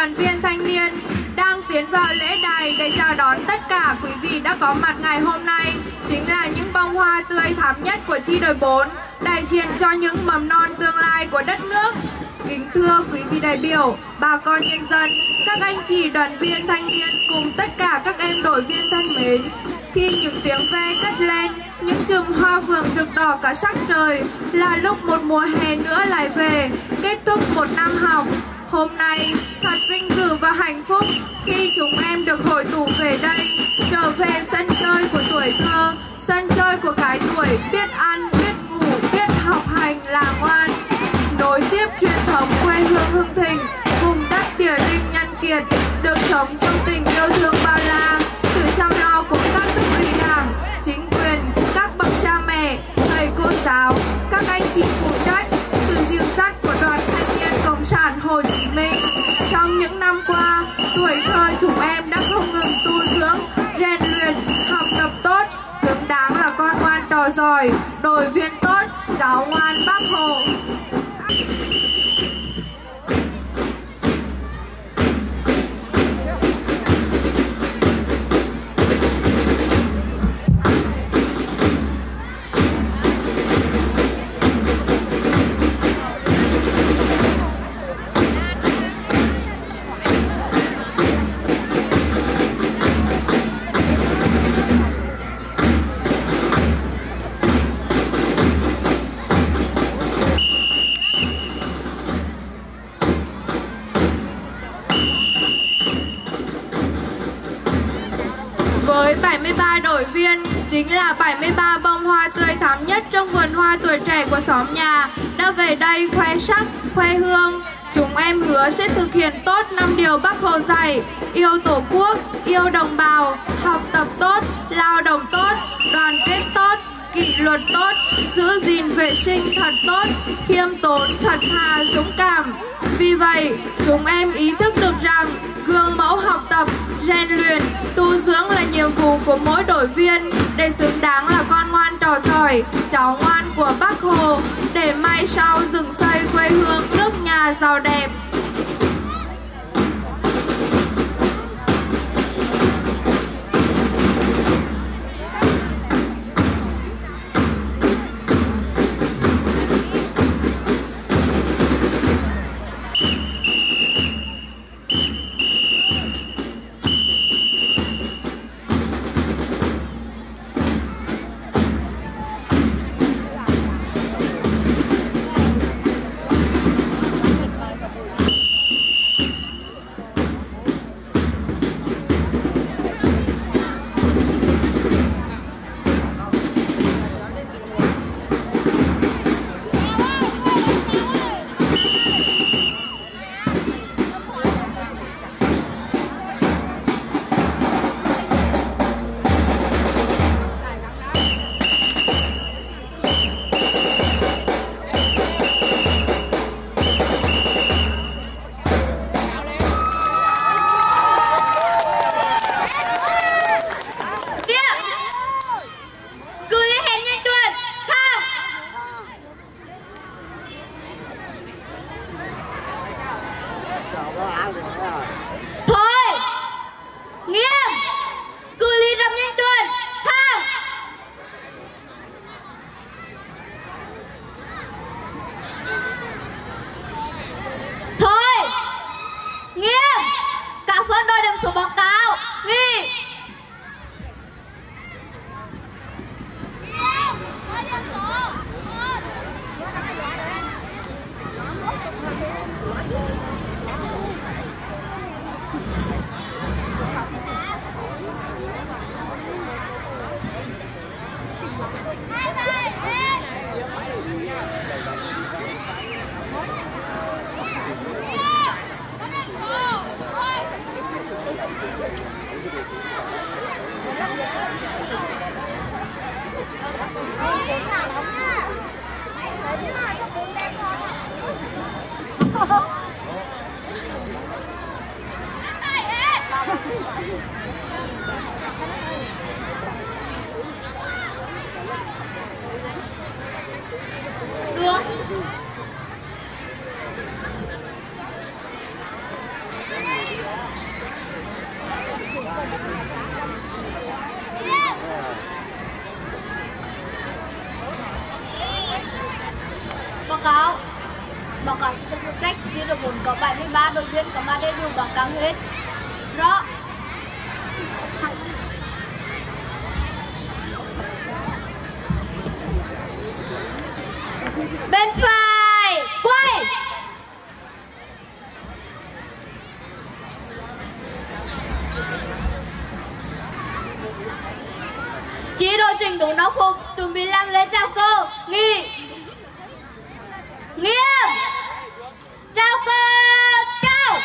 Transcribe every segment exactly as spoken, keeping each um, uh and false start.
đoàn viên thanh niên đang tiến vào lễ đài để chào đón tất cả quý vị đã có mặt ngày hôm nay. Chính là những bông hoa tươi thắm nhất của chi đội bốn, đại diện cho những mầm non tương lai của đất nước. Kính thưa quý vị đại biểu, bà con nhân dân, các anh chị đoàn viên thanh niên cùng tất cả các em đội viên thân mến, khi những tiếng ve cất lên, những chùm hoa phượng rực đỏ cả sắc trời, là lúc một mùa hè nữa lại về, kết thúc một năm học. Hôm nay thật vinh dự và hạnh phúc khi chúng em được hội tụ về đây, trở về sân chơi của tuổi thơ, sân chơi của cái tuổi biết ăn, biết ngủ, biết học hành là ngoan, nối tiếp truyền thống quê hương hưng thịnh, vùng đất địa linh nhân kiệt, được sống trong tình yêu thương bao la, sự chăm lo của các cấp ủy đảng, chính quyền, các bậc cha mẹ, thầy cô giáo, các anh chị phụ trách, sự dìu dắt của đoàn thanh niên Cộng sản Hồ Chí Minh. Trong những năm qua, tuổi thơ chúng em đã không ngừng tu dưỡng, rèn luyện, học tập tốt, xứng đáng là con ngoan trò giỏi, đội viên tốt, cháu ngoan Bác Hồ. Với bảy mươi ba đội viên, chính là bảy mươi ba bông hoa tươi thắm nhất trong vườn hoa tuổi trẻ của xóm nhà, đã về đây khoe sắc, khoe hương. Chúng em hứa sẽ thực hiện tốt năm điều Bác Hồ dạy: yêu Tổ quốc, yêu đồng bào, học tập tốt, lao động tốt, đoàn kết tốt, kỷ luật tốt, giữ gìn vệ sinh thật tốt, khiêm tốn, thật thà, dũng cảm. Vì vậy, chúng em ý thức được rằng gương mẫu học tập, rèn luyện, tu dưỡng là nhiệm vụ của mỗi đội viên để xứng đáng là con ngoan trò giỏi, cháu ngoan của Bác Hồ, để mai sau dựng xây quê hương nước nhà giàu đẹp. Thôi, nghiêm, cự ly rầm nhanh tuyển, thang. Thôi, nghiêm, cả phân đội điểm số báo cáo, nghỉ. Được. chi đội bốn có bảy mươi ba đội viên có mặt đầy đủ báo cáo hết. Rõ. Bên phải quay. Chỉ đội chỉnh đúng đóng phục, chuẩn bị làm lễ chào cờ. Nghỉ. Nghiêm. Chào cờ. Chào.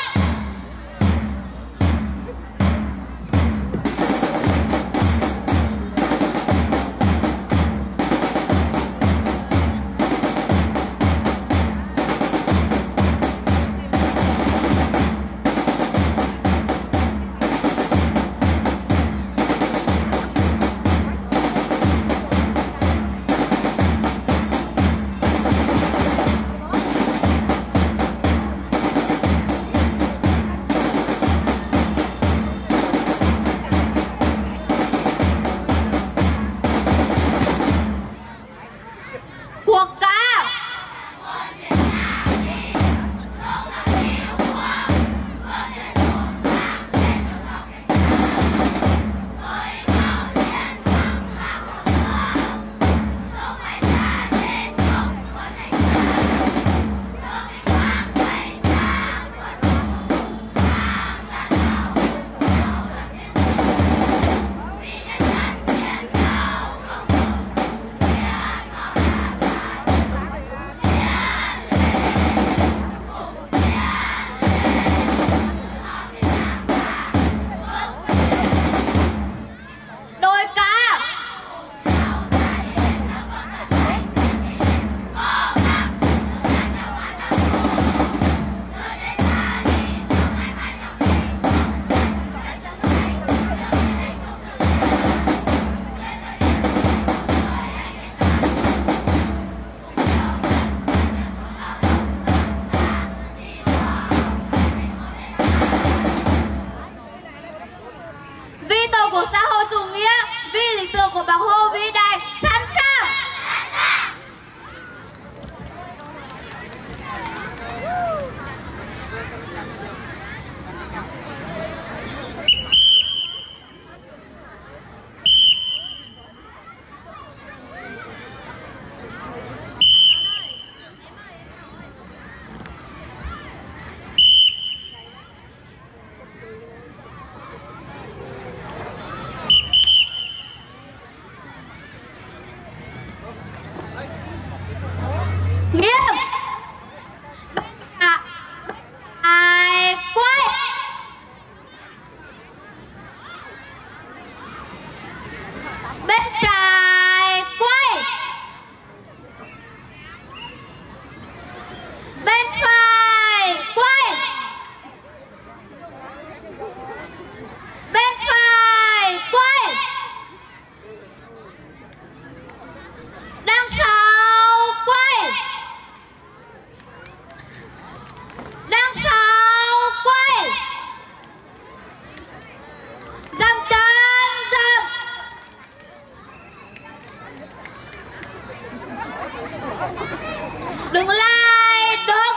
Đừng lại, đừng.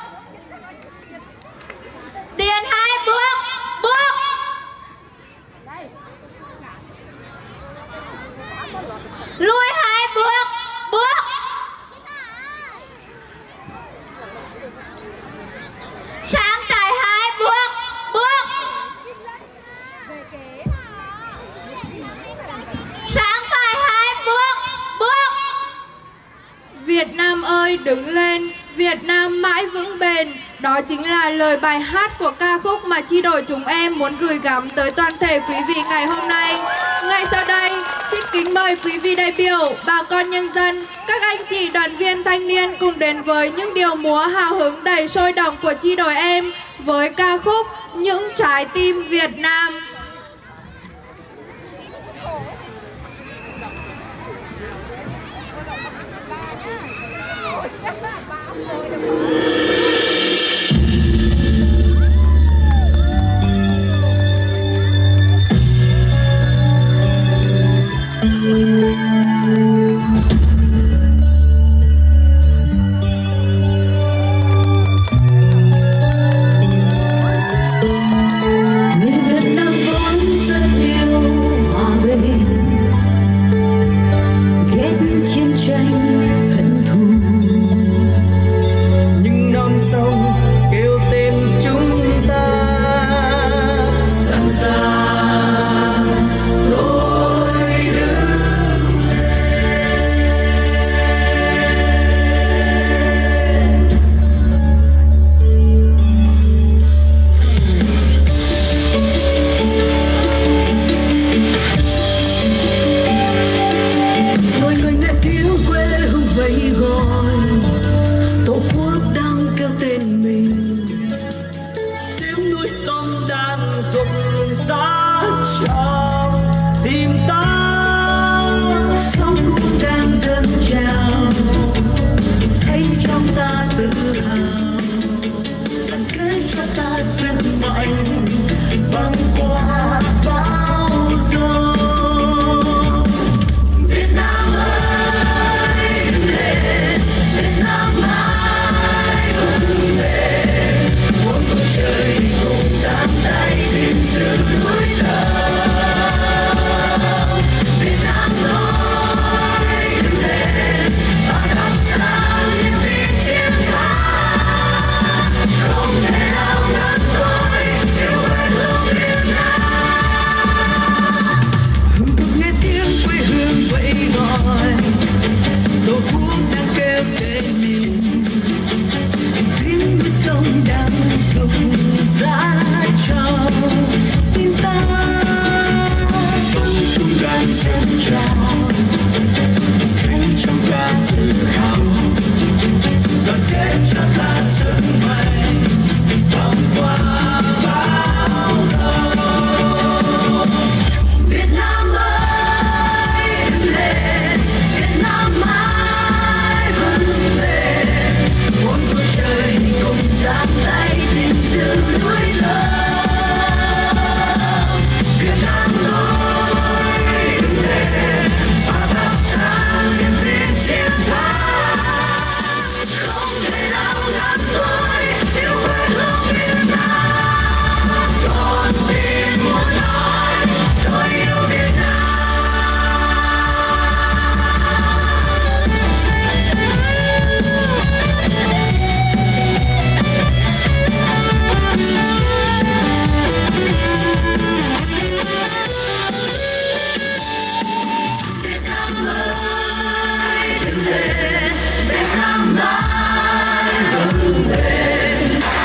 Điền hai bước, bước. Lùi hai bước, bước. Sang trái hai bước, bước. Sang phải hai bước, bước. Việt Nam ơi đứng lên, Việt Nam mãi vững bền. Đó chính là lời bài hát của ca khúc mà chi đội chúng em muốn gửi gắm tới toàn thể quý vị ngày hôm nay. Ngay sau đây, xin kính mời quý vị đại biểu, bà con nhân dân, các anh chị đoàn viên thanh niên cùng đến với những điệu múa hào hứng đầy sôi động của chi đội em với ca khúc Những Trái Tim Việt Nam.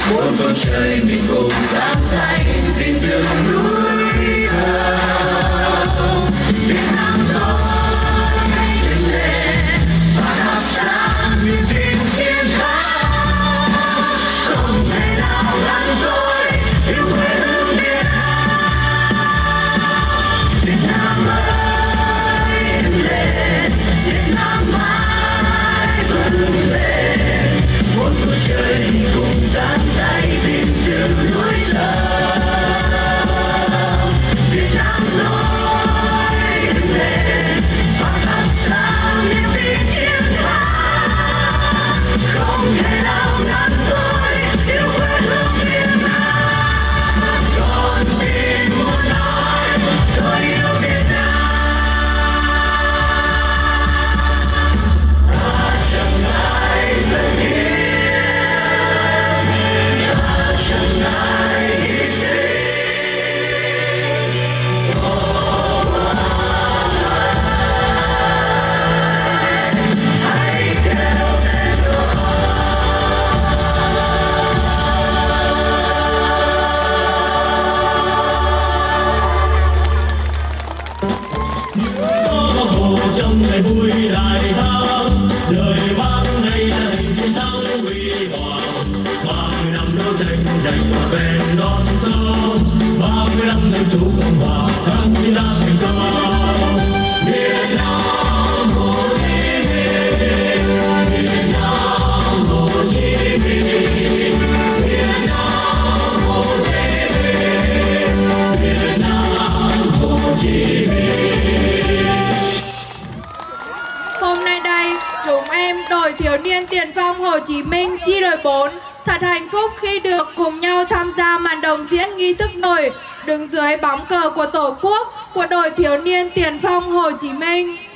một phương trời mình cùng dám tay gìn giữ núi sông. Việt Nam tôi đứng lên và đạp sáng niềm tin chiến thắng, không thể nào ngăn tôi yêu quê hương Việt Nam. Việt Nam ơi đứng lên, Việt Nam mãi vươn lên, một phương trời mình cùng dám tay gìn giữ núi sông. Việt Nam tôi đứng lên và thắp sáng niềm tin chiến thắng, không thể nào ngăn tôi yêu quê hương Việt Nam. Con tim muốn nói tôi yêu Việt Nam, ta chẳng ngại dâng hiến, ta chẳng ngại hy sinh. Hãy kéo lên có hồ trong ngày vui đại thắng, đời Bác nay là hình chiến thắng huy hoàng. Ba mươi năm đấu tranh giành và bền non sông, ba mươi năm dân chủ cộng hòa kháng chiến đã thành công. Việt Nam Hồ Chí Minh, Việt Nam Hồ Chí Minh, Việt Nam Hồ Chí Minh, Việt Nam Hồ Chí Minh. Hôm nay đây, chúng em đội thiếu niên tiền phong Hồ Chí Minh chi đội bốn thật hạnh phúc khi được cùng nhau tham gia màn đồng diễn nghi thức nổi đứng dưới bóng cờ của Tổ quốc của đội thiếu niên tiền phong Hồ Chí Minh.